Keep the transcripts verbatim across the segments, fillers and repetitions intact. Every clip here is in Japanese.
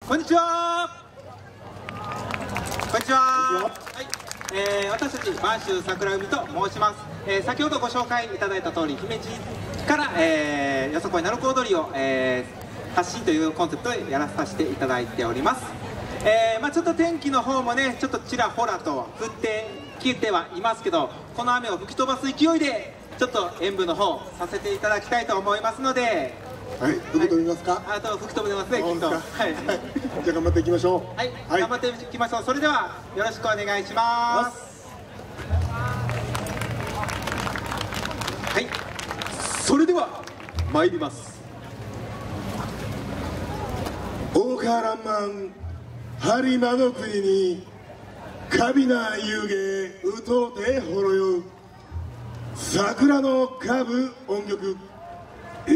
こんにちは。こんにちは。はい、えー、私たち播州桜海と申します。えー、先ほどご紹介いただいた通り、姫路から、えー、よそこい鳴子踊りを、えー、発信というコンセプトでやらさせていただいております。えー、まあちょっと天気の方もね、ちょっとちらほらと降ってきてはいますけど、この雨を吹き飛ばす勢いでちょっと演舞の方させていただきたいと思いますので。 はい、吹き飛びますか。 あと吹き飛んでますね、きっと。はい。 じゃあ頑張っていきましょう。 はい、頑張っていきましょう。それではよろしくお願いします。はい。それでは参ります。 大原満播磨の国に華美な湯気うとうてほろよう桜の歌舞音曲よ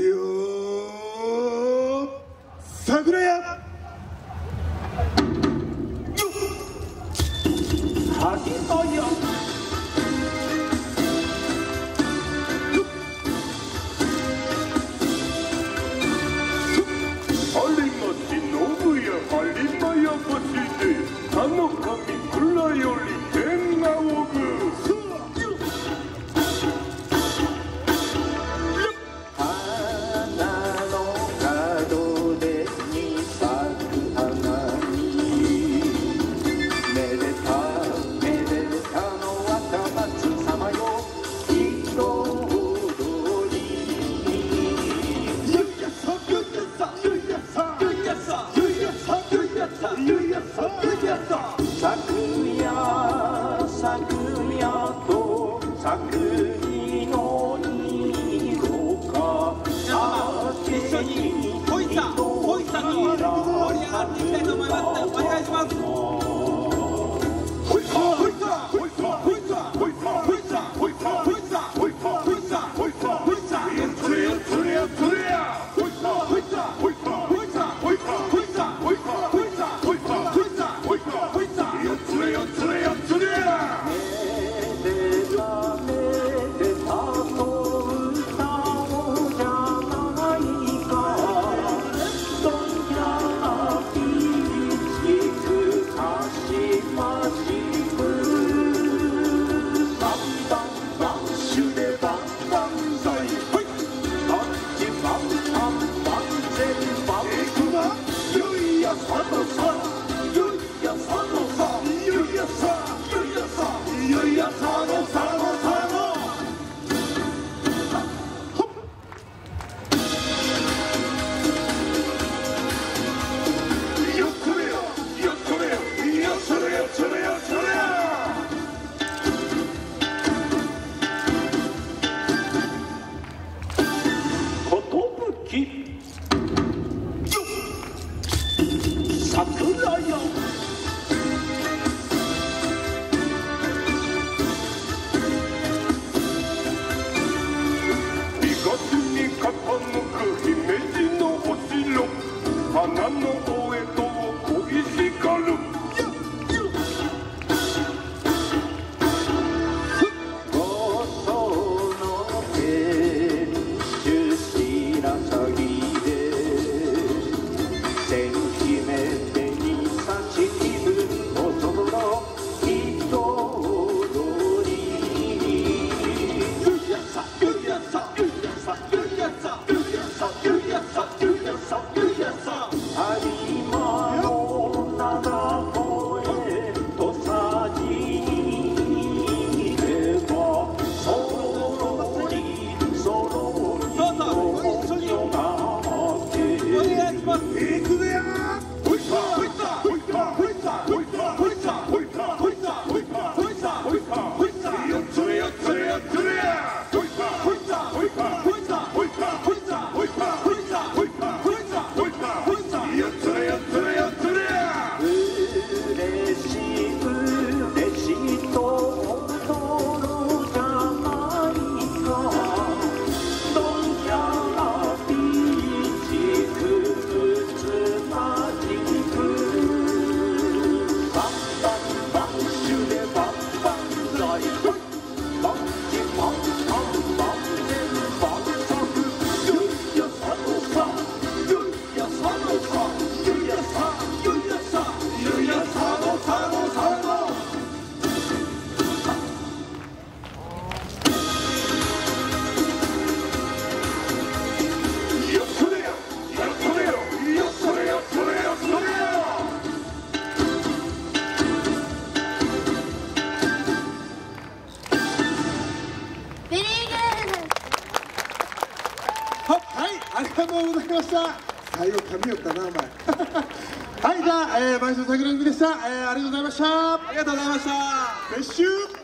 ー桜屋はぎとよあの神蔵より天がおぐ花の角でに咲く花にめでためでたの若松様よ彩りゆいやさゆいやさゆいやさゆいやさゆいやさゆいやさゆいやさ咲くや咲くやと咲く実の色か一緒にホイサホイサと盛り上がっていきたいと思います。お願いします。 ほいさほいさほいさほいさほいさほいさほいさほいさほいさほいさほいさほいさつれやつれやつれやほいさほいさほいさほいさほいさほいさほいさほいさほいさほいさほいさほいさよつれよつれよつれやめでためでたと歌おうじゃないかどんやぴちくかしましくバンバンバンシュでバンバンザイはいバンチバンバンバンゼンバンクマよいやさのさよいやさのさよいやさよいやさよいやさのさのさのよっそれよよっそれよよっそれよそれよそれや桜よ二月に傾く姫路のお城花のお江戸を恋しがるごその天守白鷺で千姫手に差しとうございました。最後噛みよったなお前はい、じゃあ、えー、毎週桜組でした、えー、ありがとうございました。 ありがとうございました。 撤収。